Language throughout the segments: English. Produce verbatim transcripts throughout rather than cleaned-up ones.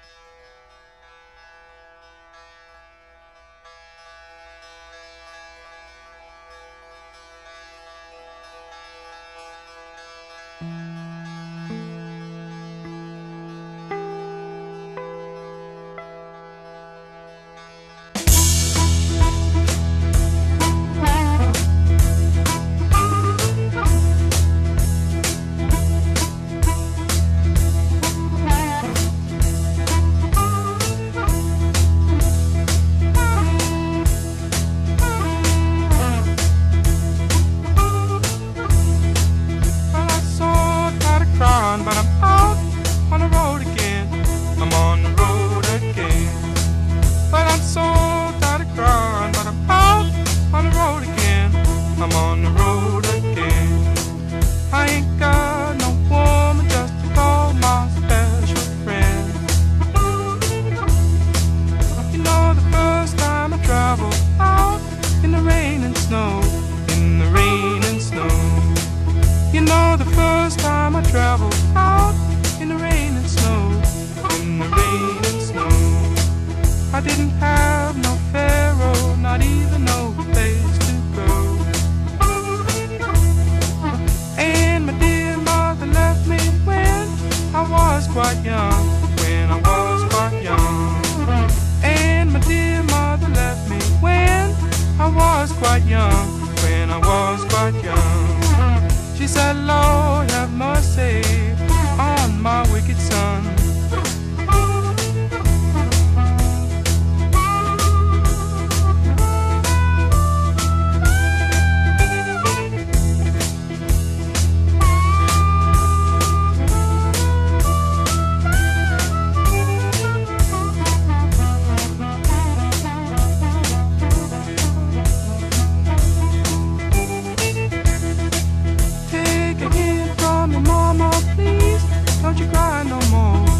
But I'm out on the road again. I'm on the road again. But I'm so tired of crying. But I'm out on the road again. I'm on the road again. I ain't got no woman just to call my special friend. You know, the first time I traveled out in the rain and snow, in the rain and snow. You know, the first time I traveled out in the rain and snow, in the rain and snow. I didn't have no pharaoh, not even no place to go. And my dear mother left me when I was quite young, when I was quite young. And my dear mother left me when I was quite young, when I was quite young. She said, Lord, have mercy on my wicked son. Take a hint from your mama, please. Don't you cry no more.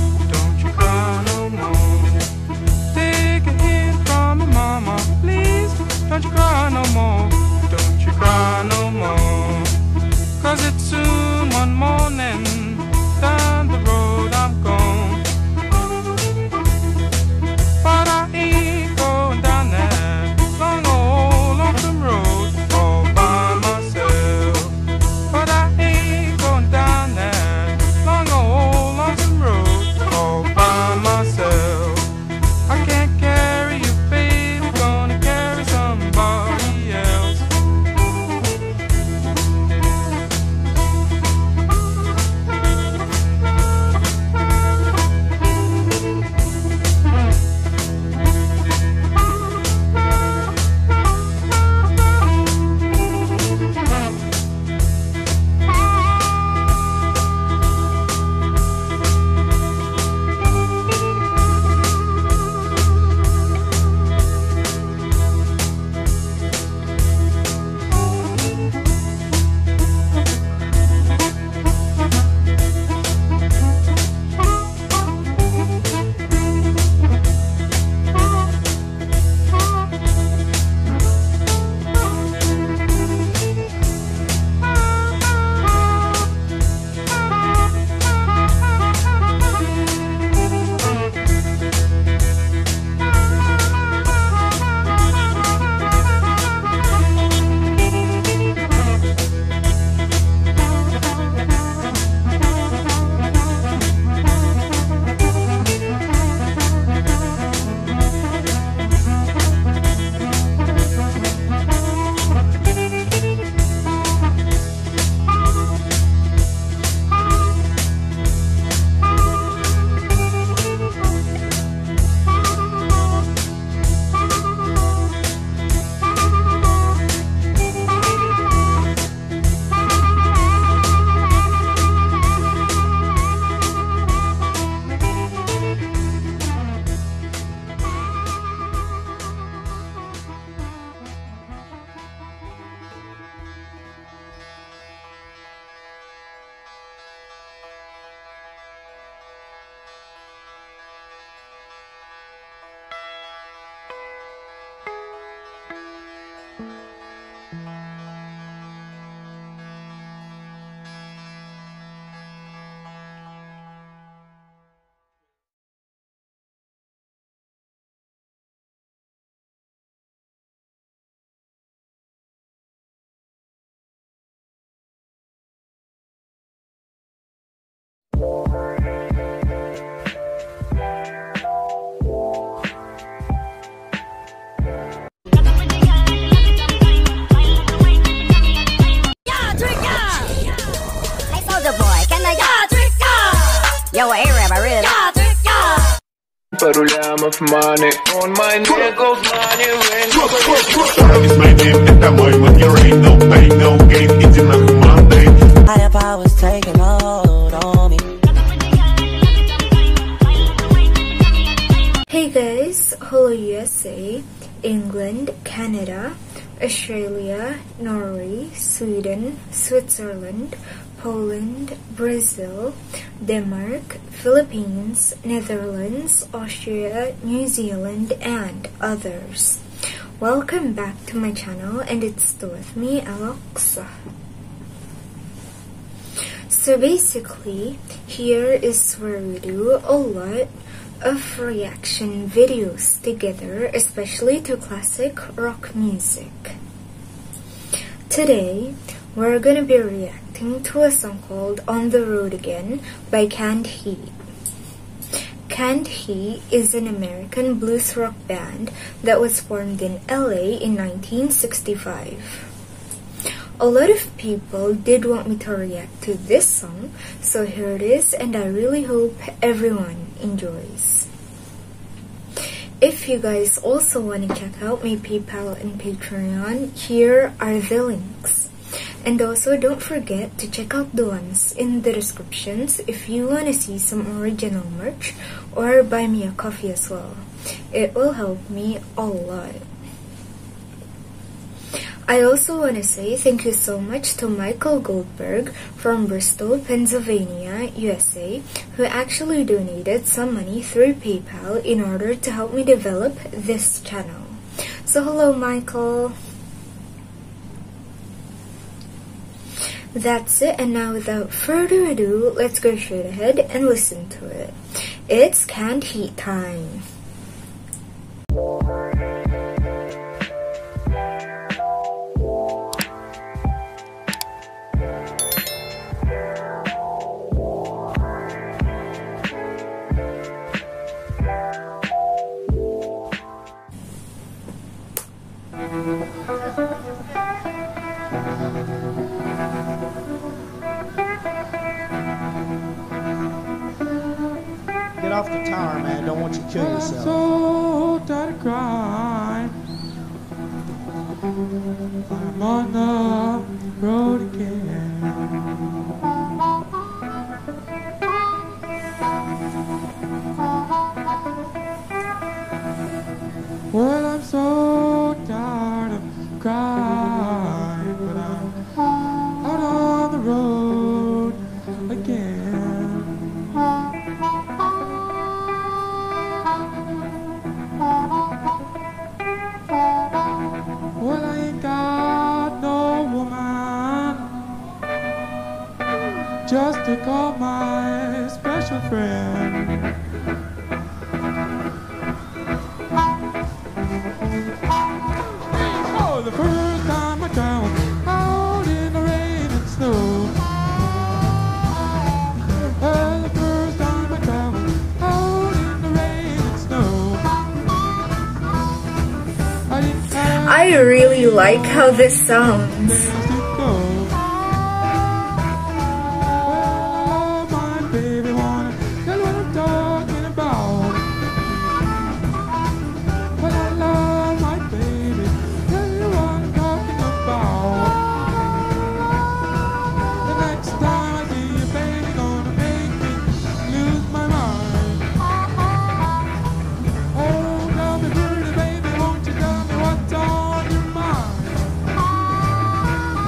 rulem of money. On my neck goes money rain. Sorry is my name, это мой мод. There ain't no pain, no gain, иди нахуй Monday. Higher powers taking hold on me. Hey guys, hello U S A, England, Canada, Australia, Norway, Sweden, Switzerland, Poland, Brazil, Denmark, Philippines, Netherlands, Austria, New Zealand, and others. Welcome back to my channel, and it's still with me, Alex. So basically, here is where we do a lot of reaction videos together, especially to classic rock music. Today, we're gonna be reacting to a song called On the Road Again by Canned Heat. Canned Heat is an American blues rock band that was formed in L A in nineteen sixty-five. A lot of people did want me to react to this song, so here it is, and I really hope everyone enjoys. If you guys also want to check out my PayPal and Patreon, here are the links. And also don't forget to check out the ones in the descriptions if you want to see some original merch or buy me a coffee as well. It will help me a lot. I also want to say thank you so much to Michael Goldberg from Bristol, Pennsylvania, U S A, who actually donated some money through PayPal in order to help me develop this channel. So hello, Michael. That's it, and now without further ado, let's go straight ahead and listen to it. It's Canned Heat time. Get off the tower, man. Don't want you to kill I'm yourself. so tired of crying. I'm on the road again. Well, I'm so tired of crying, but I'm out on the road again. Well, I ain't got no woman just to call my special friend. Oh, the first time I traveled out in the rain and snow. Well, the first time I traveled out in the rain and snow. I didn't have I really like how this sounds. places to go. Well, my baby wanna tell what I'm talking about. Well, I love my baby, tell you what I'm talking about. The next time I see you, baby, gonna make me lose my mind. Oh, tell me pretty baby, won't you tell me what's on your mind?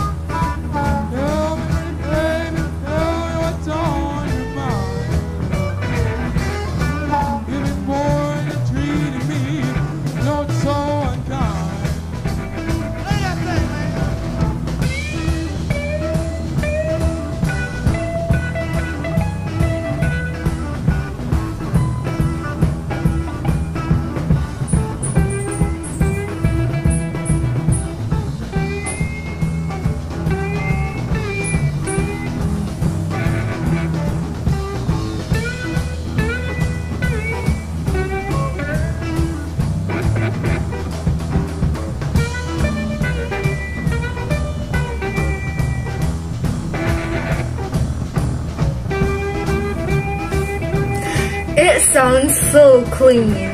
That sounds so clean.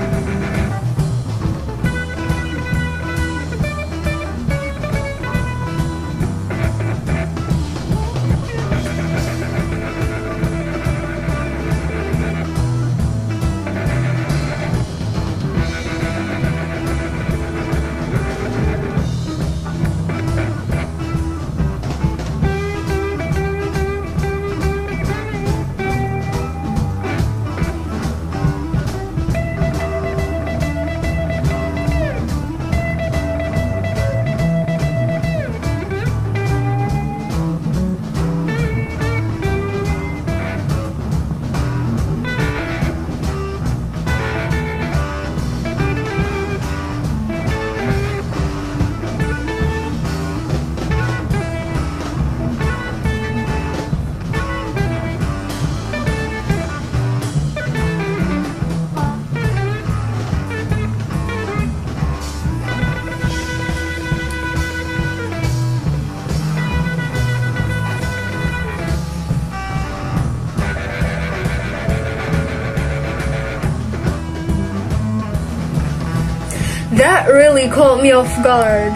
That really caught me off guard.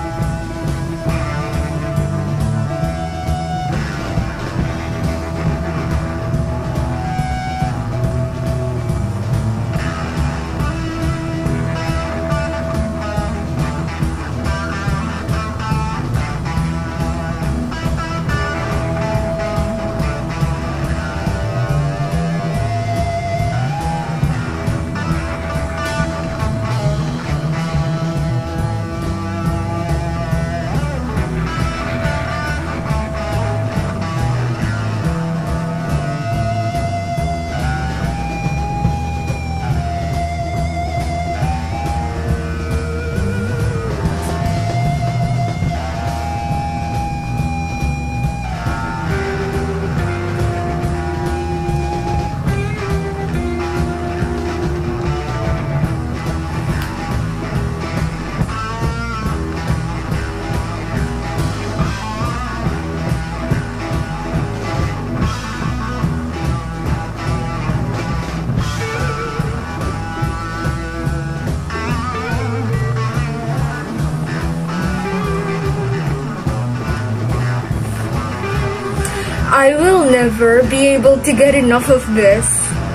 I will never be able to get enough of this.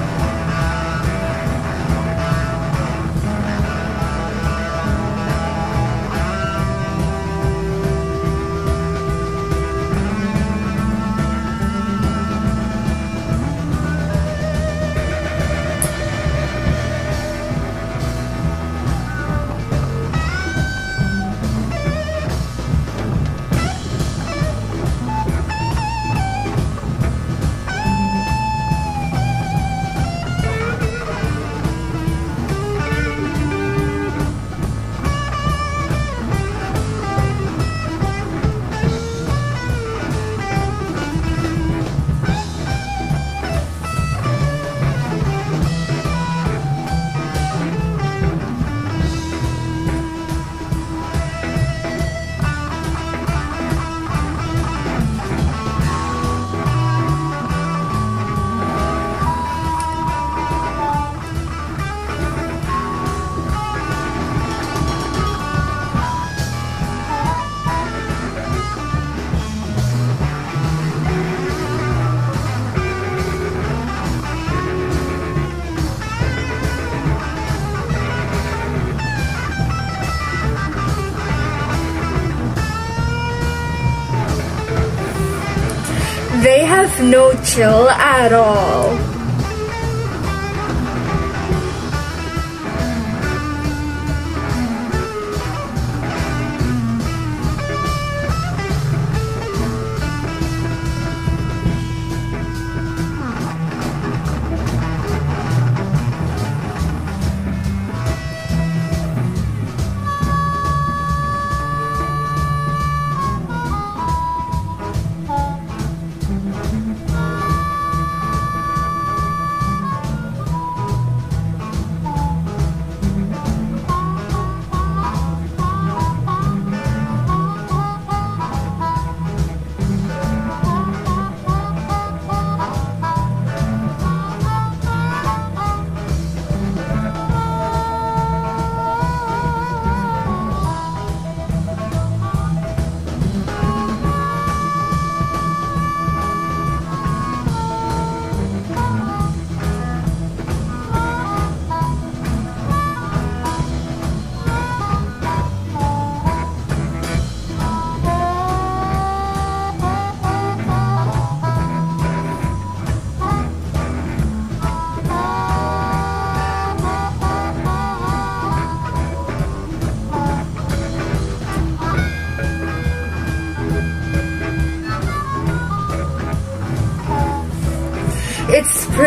They have no chill at all.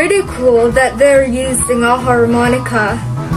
pretty cool that they're using a harmonica.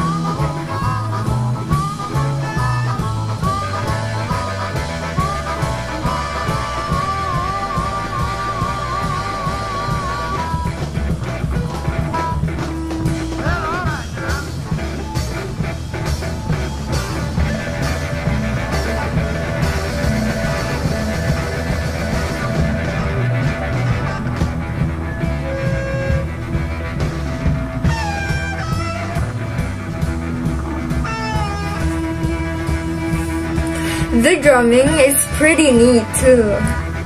The drumming is pretty neat too.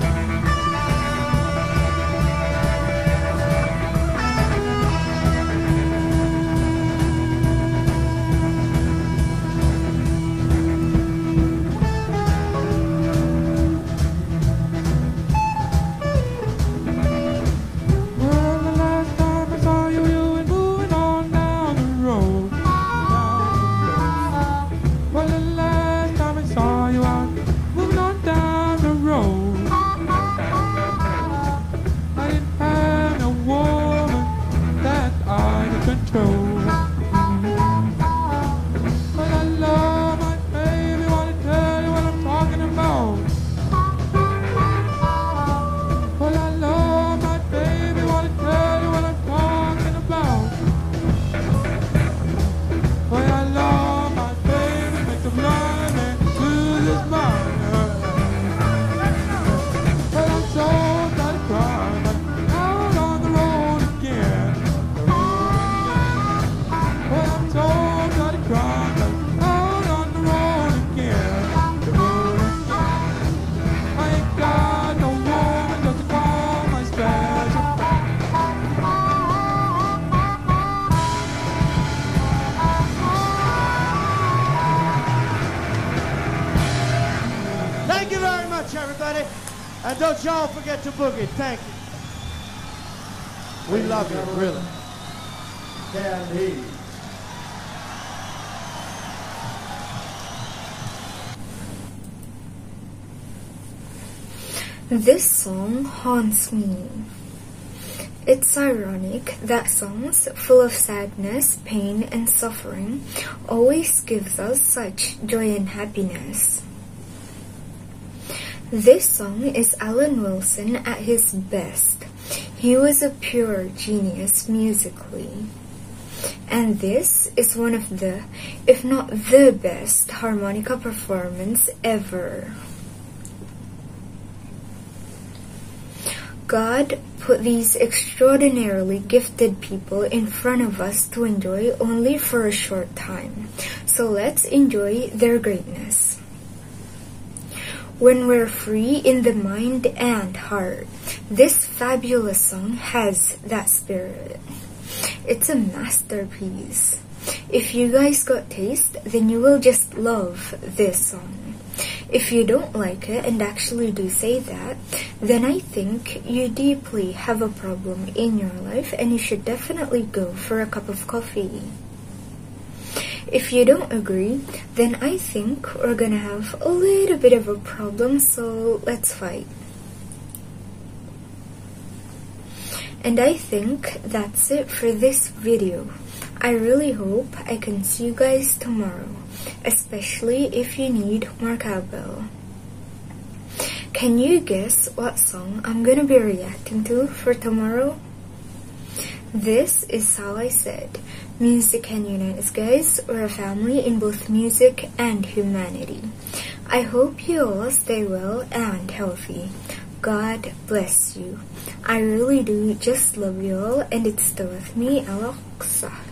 Everybody, and don't y'all forget to boogie. Thank you. We love you, really. Candy. This song haunts me. It's ironic that songs full of sadness, pain, and suffering always gives us such joy and happiness. This song is Alan Wilson at his best. He was a pure genius musically. And this is one of the, if not the best, harmonica performance ever. God put these extraordinarily gifted people in front of us to enjoy only for a short time. So let's enjoy their greatness. When we're free in the mind and heart, this fabulous song has that spirit. It's a masterpiece. If you guys got taste, then you will just love this song. If you don't like it and actually do say that, then I think you deeply have a problem in your life and you should definitely go for a cup of coffee. If you don't agree, then I think we're gonna have a little bit of a problem, so let's fight. And I think that's it for this video. I really hope I can see you guys tomorrow, especially if you need more cowbell. Can you guess what song I'm gonna be reacting to for tomorrow? This is how I said, music can unite us, guys. We're a family in both music and humanity. I hope you all stay well and healthy. God bless you. I really do just love you all, and it's still with me, Alexa.